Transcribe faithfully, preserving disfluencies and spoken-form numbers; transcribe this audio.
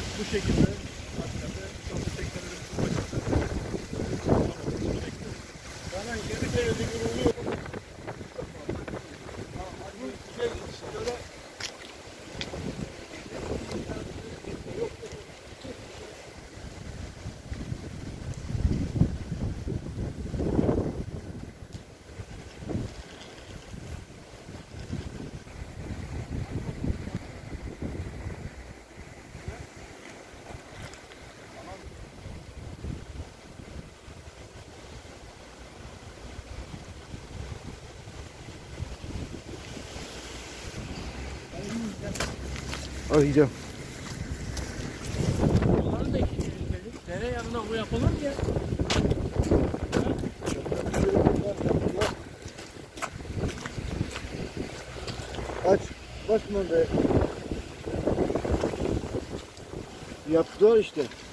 Bu şekilde hakikaten çok teşekkür ederim. Bana yedi kere bir oluyor. Bu şey böyle arayacağım. onların da ikinci dedik. Dere yanına bu yapılır mı ya? Aç. Basma be. Yaptılar işte.